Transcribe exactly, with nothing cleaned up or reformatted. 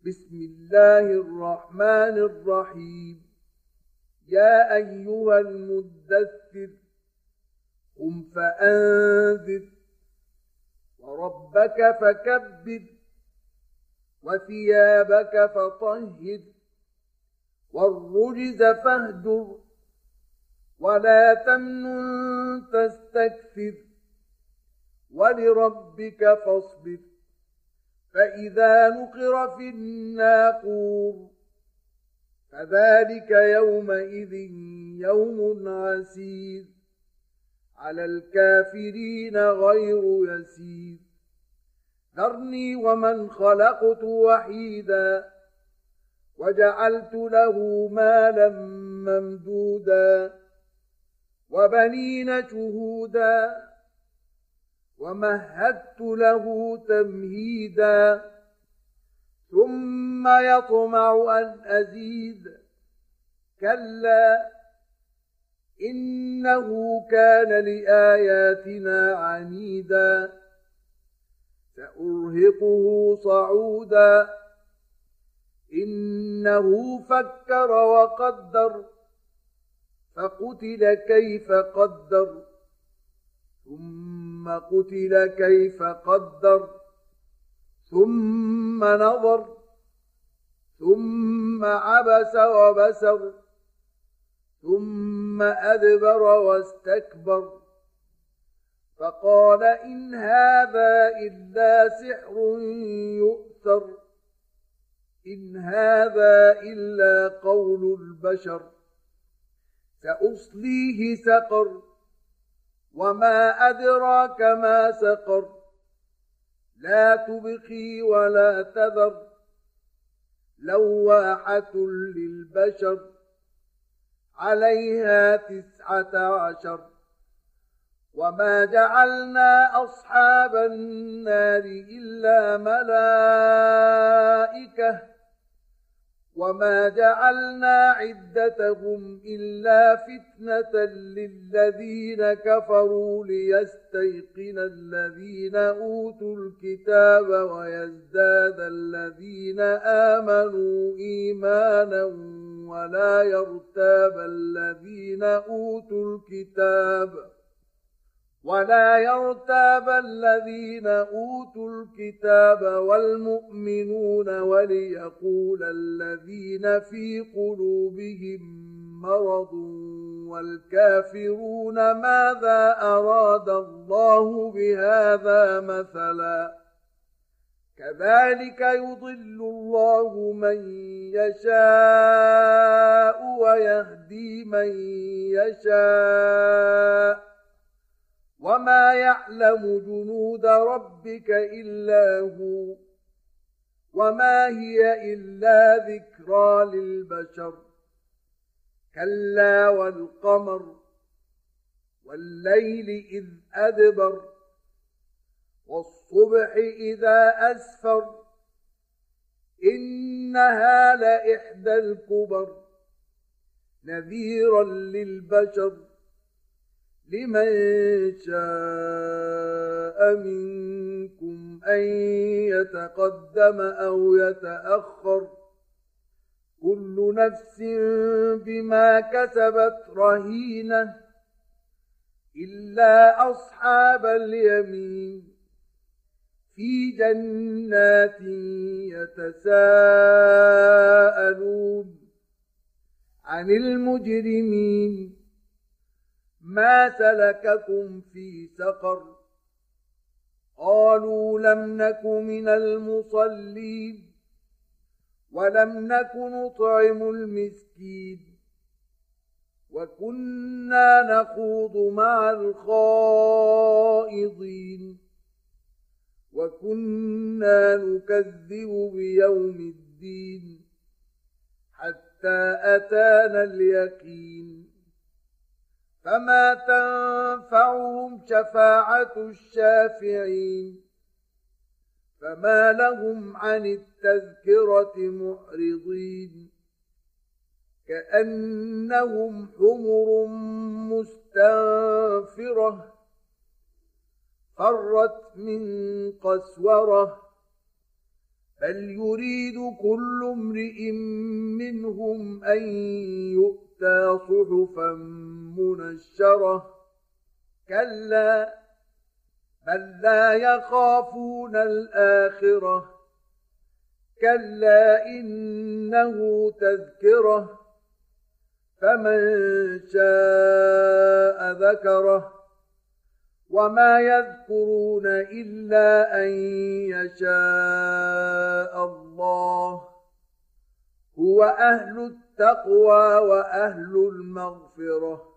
بسم الله الرحمن الرحيم. يا أيها المدثر قم فأنذر وربك فكبر وثيابك فطهر والرجز فاهجر ولا تمنن تستكثر ولربك فاصبر فإذا نقر في الناقور فذلك يومئذ يوم عسير على الكافرين غير يسير. ذرني ومن خلقت وحيدا وجعلت له مالا ممدودا وبنين شهودا ومهدت له تمهيدا ثم يطمع أن أزيد كلا إنه كان لآياتنا عنيدا سأرهقه صعودا إنه فكر وقدر فقتل كيف قدر ثم قتل كيف قدر ثم نظر ثم عبس وبسر ثم أدبر واستكبر فقال إن هذا إلا سحر يؤثر إن هذا إلا قول البشر سأصليه سقر وما أدراك ما سقر لا تبقي ولا تذر لواحة للبشر عليها تسعة عشر وما جعلنا أصحاب النار إلا ملائكة وما جعلنا عدتهم إلا فتنة للذين كفروا ليستيقن الذين أوتوا الكتاب ويزداد الذين آمنوا إيمانا ولا يرتاب الذين أوتوا الكتاب ولا يرتاب الذين أوتوا الكتاب والمؤمنون وليقول الذين في قلوبهم مرض والكافرون ماذا أراد الله بهذا مثلا كذلك يضل الله من يشاء ويهدي من يشاء وما يعلم جنود ربك إلا هو وما هي إلا ذكرى للبشر كلا والقمر والليل إذ أدبر والصبح إذا أسفر إنها لإحدى الكبر نذيرا للبشر لمن شاء منكم أن يتقدم أو يتأخر كل نفس بما كسبت رهينة إلا أصحاب اليمين في جنات يتساءلون عن المجرمين ما سلككم في سقر قالوا لم نك من المصلين ولم نك نطعم المسكين وكنا نخوض مع الخائضين وكنا نكذب بيوم الدين حتى أتانا اليقين فما تنفعهم شفاعة الشافعين فما لهم عن التذكرة معرضين كأنهم حمر مستنفرة فرت من قسورة بل يريد كل امرئ منهم أن يؤتى صحفا منشرة كلا بل لا يخافون الآخرة كلا إنه تذكرة فمن شاء ذكره وما يذكرون إلا أن يشاء الله هو أهل التقوى وأهل المغفرة